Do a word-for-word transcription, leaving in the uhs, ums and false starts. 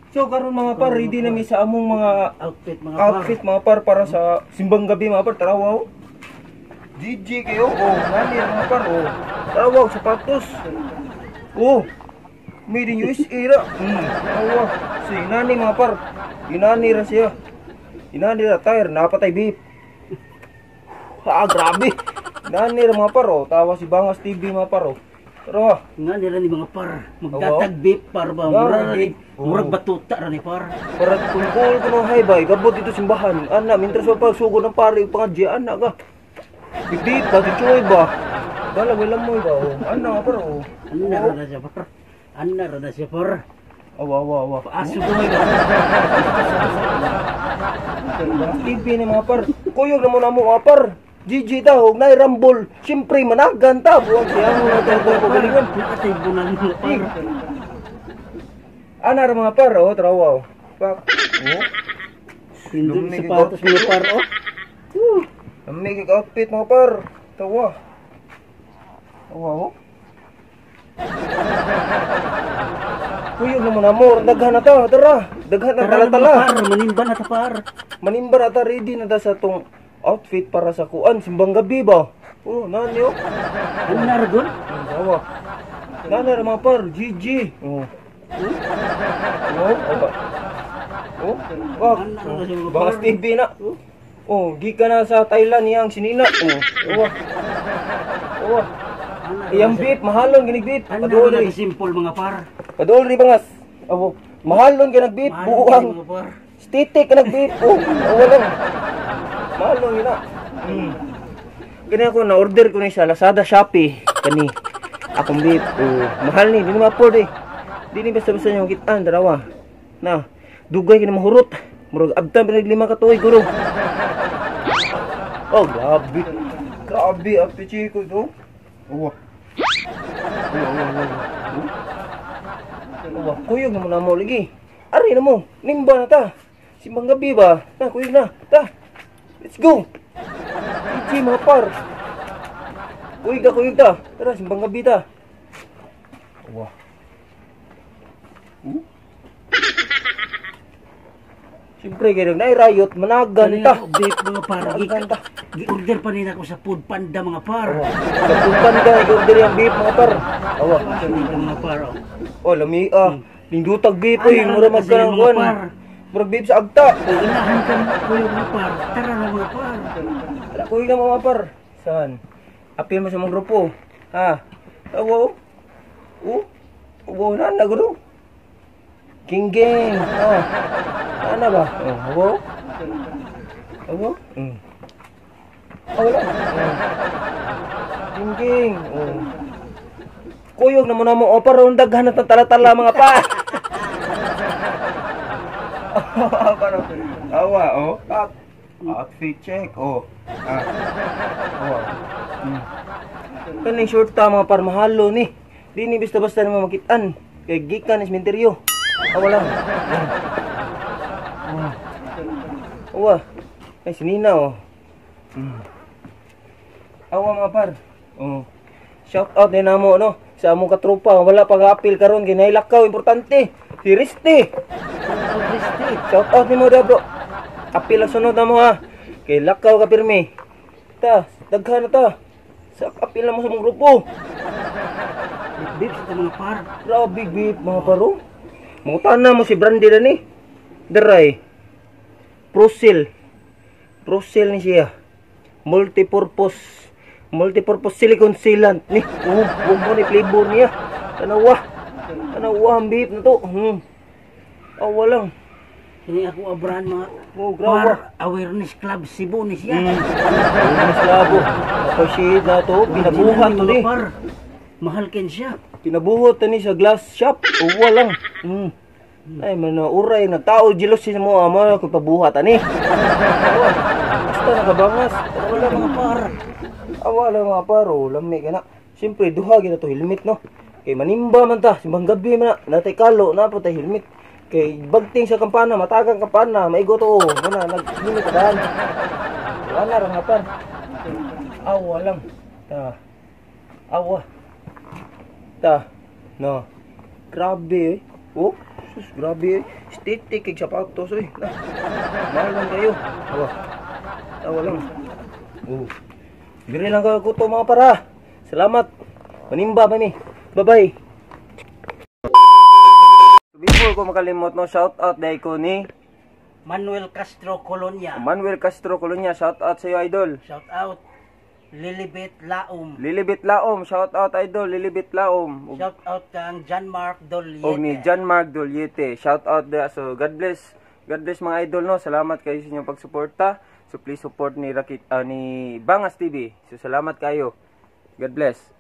So karon mga par, ready na mi sa among mga outfit mga outfit mga par para sa simbang gabi mga par. Tarawaw. G G kayo. Oh, nani mga par. Oh. Tarawaw sapatos. Oh. Made in U S A ra. Hmm. Tarawaw. Si nani mga par. Inani ra siya. Inani ra tire napatay beef. Ah, grabe. Nani ra mga par. Oh. Tawa si Bangas T V mga par. Oh. Tara. nga nila ni mga par magdatag beef par ba mura ni murag batuta ra ni par para tungkol ko no hay bay gabot dito simbahan ana mintras pa pagsugod ng pare pangadji ana ka bibit ba choy ba bala wala mo ba oh ana par oh anna ra na siya par anna ra na siya par awa awa awa paaso ko ba T V ni mga par kuyog na mo na mo mga par Gigi ta og nay rambol siyempre managan ta buwag siya mo na tayo pagalingan atay bunan mo par ana ra mga par oh trawaw pak oh hindi sapatos mo par oh uh amig outfit mga par tawa tawa oh kuyog na mo na mo daghan na ta tara daghan na tala-tala manimba na ta par manimba na ta ready na ta sa tong outfit para sa kuan simbang gabi ba oh nani oh ang nargon tawa nani ra mga par Gigi oh oh oh wag Bangas T V na oh gikan na sa Thailand yang sinina oh oh oh iyang beef mahalon ginig beef padol simple mga par padol ri Bangas oh mahalon ginig beef buang stitik ka nag-beef oh wala mahalon gina hmm kini ako na order ko ni sa Lazada Shopee kani akong beef oh mahal ni dili ma-afford eh dili basta-basta niyo kitaan darawa na dugay kini mahurot murag abtan pinag lima ka tuig guro oh grabe grabe api chiko do oh oh kuyog na mo na mo lagi ari na mo nimba na ta simbang gabi ba na kuyog na ta let's go Gigi mga par kuyog ta kuyog ta tara simbang gabi ta wah uh? siyempre kayo na riot managan ta beef mga par gi-order pa nila ko sa Food Panda mga par sa Food Panda gi-order yung beef mga par awa mga par oh lami ah lindutag beef eh mura magkanang kuan mura beef sa agta inahan ka ko yung mga par tara na mga par ala ko yung mga par saan apil mo sa mga grupo ha awa oh oh na na gulo King Gang ah ano ba oh awa awa hmm oh wala King Gang oh kuyog na mo na mo opar ron daghan na tala-tala mga pa awa oh outfit check oh ah awa hmm kaning short ta mga par mahalo ni di ni basta-basta na makitaan kay gikan is minteryo awa lang awa ay sinina oh hmm awa mga par oh shout out din namo no sa among katropa wala pag-apil karon kay nailakaw importante si Risty Risty shout out nimo da bro apil ang sunod na mo ha kay lakaw ka pirmi ta daghan na ta sa apil na mo sa mong grupo beef sa mga par grabe beef mga paro mangutan na mo si Brandy na ni daray Prosil Prosil ni siya multipurpose multipurpose silicone sealant ni oh bumbo ni flavor niya tanawa tanawa ang beef na to hmm awa lang ini ako abran mga oh grabe awareness club Cebu ni siya hmm awareness club ako siya na to pinabuhat to ni mahal ken siya pinabuhat ni sa glass shop awa lang hmm ay man uray na tao jealousy mo amo ko pabuhat ani basta nakabangas wala mga par awa lang mga paro, lami ka na. Siyempre, duha gina to helmet, no? Kay manimba man ta, simbang gabi man na. Natay kalo, na po tayo helmet. Kay bagting sa kampana, matagang kampana, maigo to. Muna, nag-helmet ka daan. Wala lang nga par. Awa lang. Ta. Awa. Ta. No. Grabe eh. Oh. Sus, grabe. Stitik kay sapatos oy. Nah. Mahal lang kayo. Awa. Tawa lang. Oh. Dire lang ka ko to mga para. Salamat. Manimba pa mi. Bye-bye. Before ko makalimot no, shout out dai ko ni Manuel Castro Colonia. Manuel Castro Colonia. Shout out sa iyo, idol. Shout out Lilibet Laom. Lilibet Laom. Shout out, idol. Lilibet Laom. Shout out kang John Mark Doliete. Og ni John Mark Doliete. Shout out there. So God bless. God bless mga idol no. Salamat kayo sa inyong pagsuporta. So please support ni Rakit uh, ni Bangas T V. So salamat kayo. God bless.